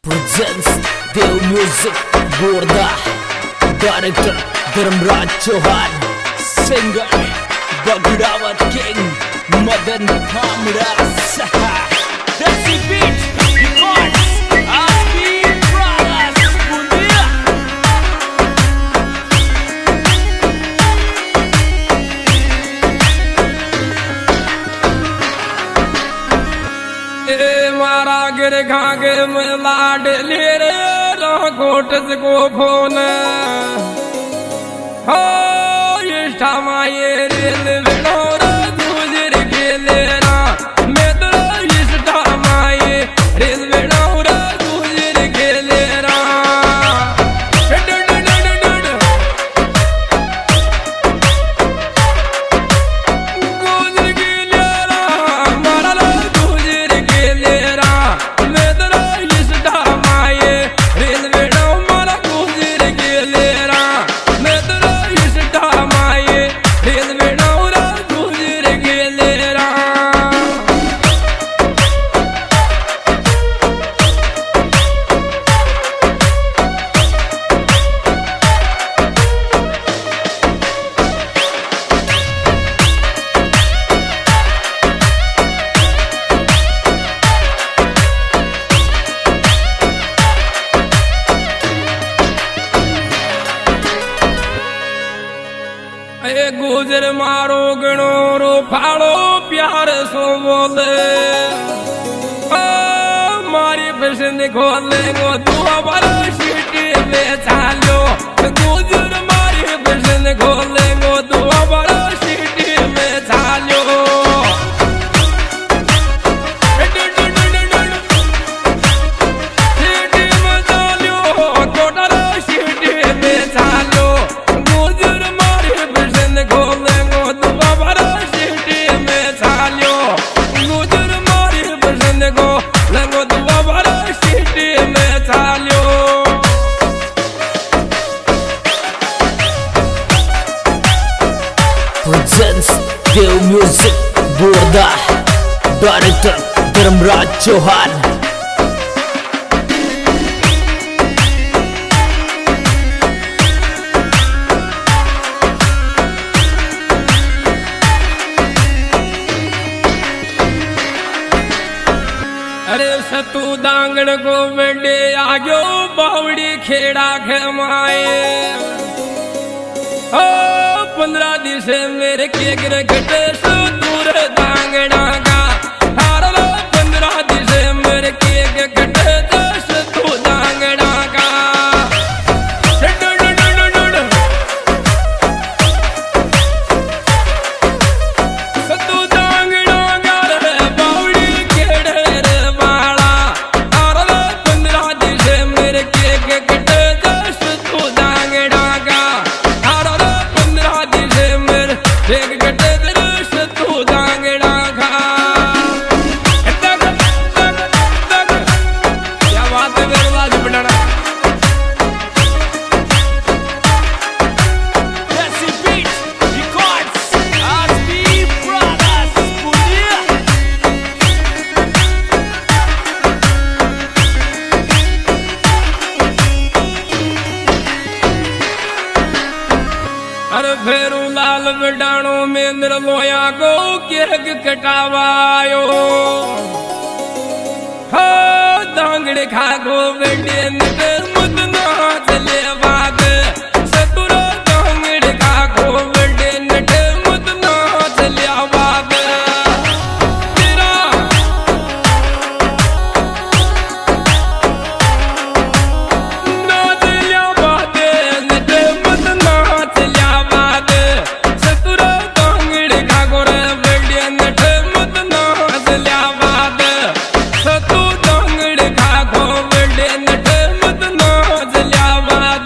presents Dev Music Borda Director Dharmraj Chauhan Singer Bagdawat King Madan Kamra Saha Desi Beat Records Aspi Brothers Bundia मारा गिर खागे में लाड ले रे coat को phone हो ये ये रेल बिनोर गुजर के लेना मैं तो इस टामाए रेल बिनोर गुजर के लेना गुजर के लेना मारा गुजर के लेना मैं तो इस टामाए रेल बिनोर मारा गुजर के लेना मैं तो इस टामाए रेल बिनोर गुजर के लेना गुजर मारो गणो रो फाड़ो प्यार सो बोले मारी पसंद खोले गो तू बड़ा सीटी में चालो गुजर मारी पसंद खोले गो तू बड़ा सीटी में चालो सीटी में चालो कोटर सीटी में चालो गुजर मारी पसंद खोले गो तू बड़ा सीटी में चालो गुजर मारी पसंद को लगो तू बड़ा सीटी में चालो presents Dev Music Borda Director Dharmraj Chauhan अरे सतू दांगड़ को बेटे आगो बावड़ी खेड़ा खेमाए ओ 15 दिन से मेरे के गिरगट सो दूर दांगड़ा का हार 15 दिन से मेरे के गिरगट सतू दांगड़ा का सतू दांगड़ा का रे बावड़ी खेड़े रे बाला हार 15 दिन से मेरे के गिरगट सतू दांगड़ा का हार 15 दिन से मेरे के गिरगट सतू दांगड़ा का क्या बात है मेरे लाज बनाना Desi Beat Records Aspi Brothers Bundia अरे फेरू लाल बडाणो में निर्लोया को किरक कटावायो हो दांगड़े खागो बेटे निकर मुदना चले बाग सतुरो दांगड़े खागो बेटे निकर मुदना चले बाग तेरा नाच लिया बाते निकर मुदना चले बाग सतुरो दांगड़े खागो रे बेटे निकर मुदना चले बाग सतु दांगड़े खागो बेटे निकर मुदना चले बाग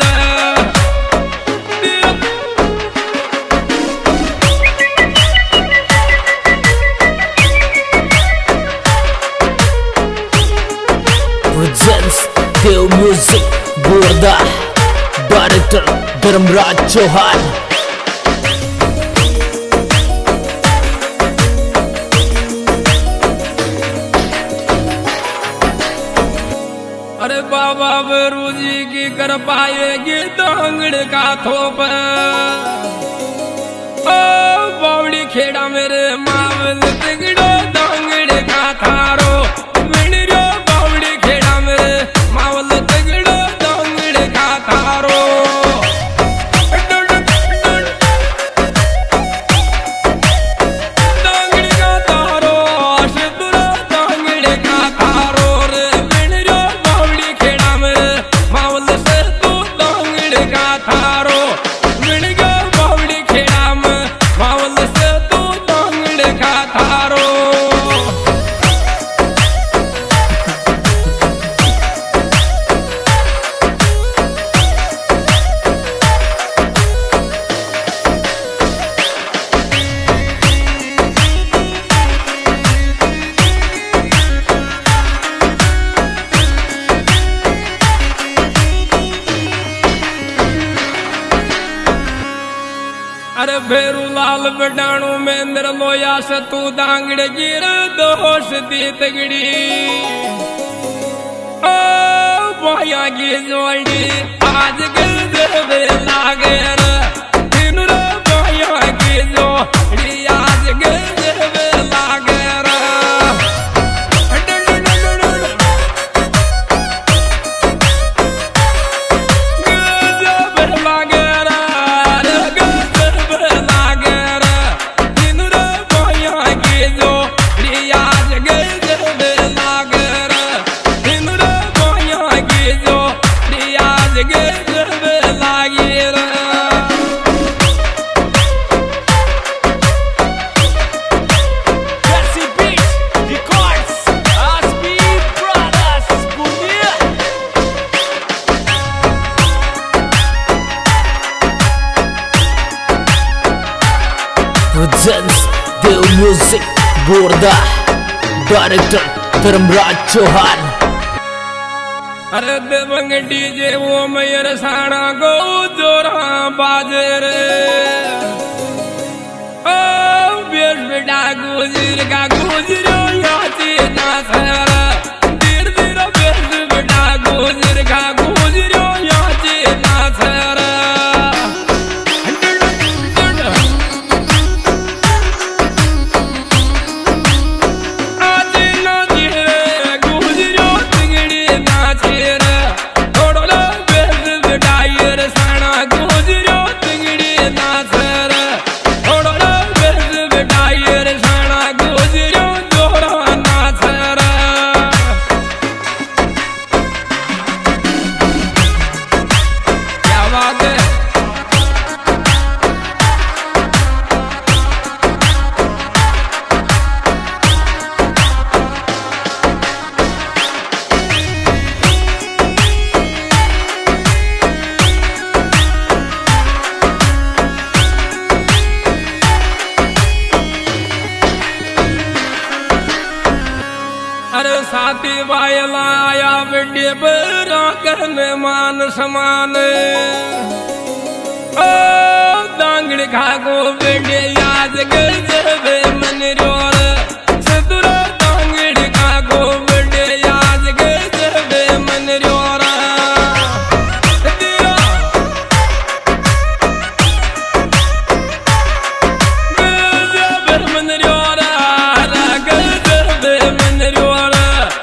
presents Dev Music Borda Director Dharmraj Chauhan अरे बाबा बेरू जी की कर पाएगी दांगड़ का थोप। ओ बावड़ी खेड़ा मेरे मावल तिगड़ो दांगड़ का थारो मिणिरो बावड़ी खेड़ा मेरे मावल तिगड़ो दांगड़ का थारो। अरे भेरू लाल बडाणू मेंद्र लोया सतू दांगड़ गिर दोष दी तगड़ी। ओ बोया की जोड़ी आज गजब लागे दिन रो बोया की जोड़ी आज गजब लागे presents Dev Music Burda Director Dharmaraj Chauhan. अरे देवंग डीजे वो मयर साणा गो जोरा बाजे रे। ओ बेश बेटा गुजर का गुजरो याची ना सर धीर धीर बेश बेटा गुजर का गुजरो याची ना सर। अरे साथी वायला आया बेटे बरा करने मान समान। ओ दांगड़ खागो बेटे याद गजब मन रोर सदुरा दांगड़ खागो बेटे याद गजब मन रोरा। गजब मन रोरा गजब मन रोरा।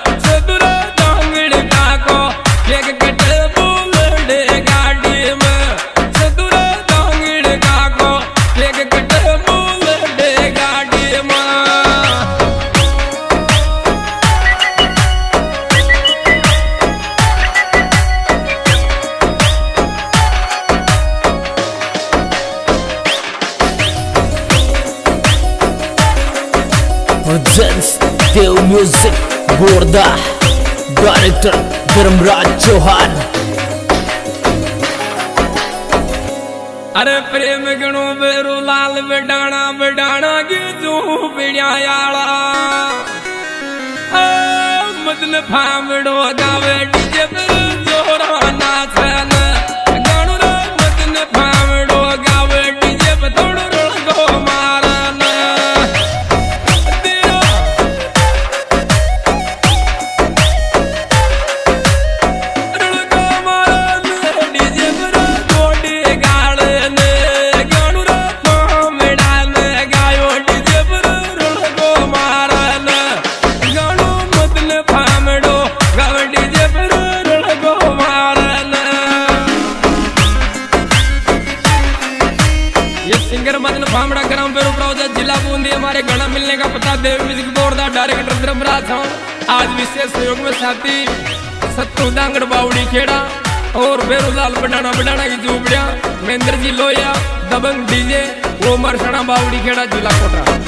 presents Dev Music Burda Director Dharmaraj Chauhan. अरे प्रेम गणो बेरू लाल बडाणा बडाणा की तू पिड़ियाला। मदन फामड़ो गावे डीजे पर जोरा नाचन गणो रो मदन फामड़ो गावे डीजे पर थोड़ो रंगो मारन। बूंदी हमारे गणा मिलने का पता देव म्यूजिक बोर्ड का डायरेक्टर धर्मराज हूँ। आज विशेष सहयोग में साथी सत्तू दांगड़ बावड़ी खेड़ा और बेरोलाल बनाना की झूपड़िया, महेंद्र जी लोहिया, दबंग डीजे, वो मरसना बावड़ी खेड़ा, जिला कोटा।